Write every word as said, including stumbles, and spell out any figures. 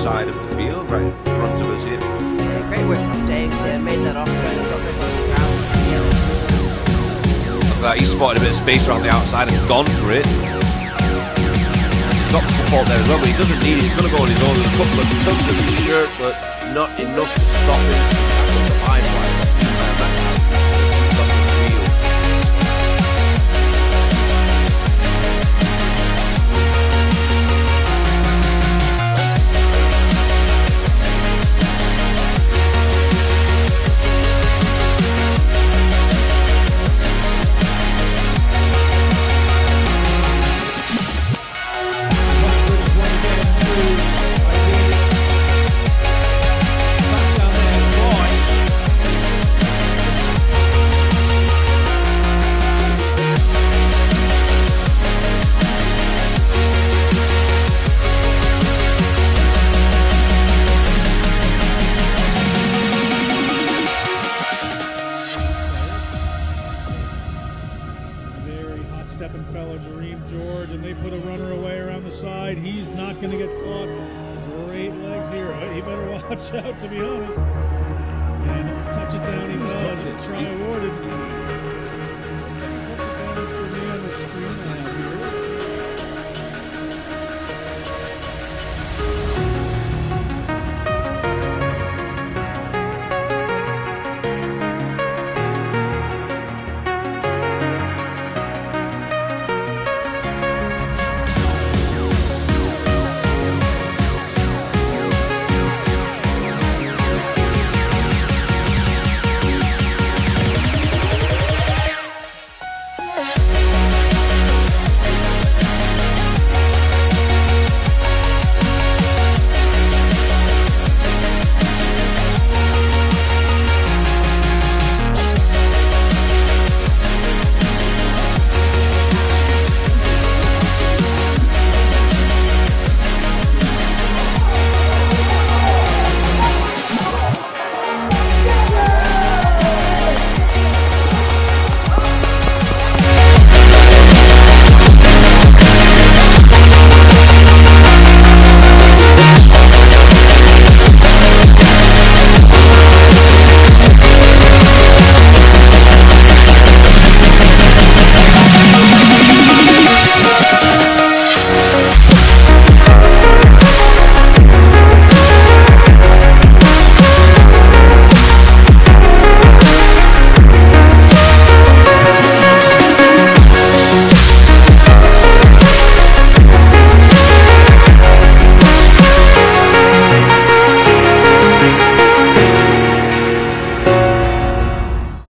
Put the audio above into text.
side of the field, right in front of us here. Yeah, great work from James here, made that off, got the ground. Look at that, he's spotted a bit of space around the outside and gone for it. He's got the support there as well, but he doesn't need it. He's going to go on his own. There's a couple of tugs of his shirt, but not enough to stop him. That's the line right. Stepping fellow Jareem George, and they put a runner away around the side. He's not going to get caught. Great legs here. He better watch out, to be honest. And touch it down he does. Try awarded.